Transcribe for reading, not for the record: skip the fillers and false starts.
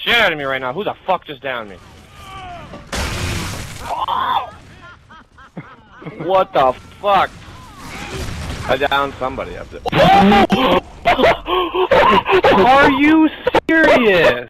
shit out of me right now. Who the fuck just downed me? What the fuck? I downed somebody up there. Are you serious?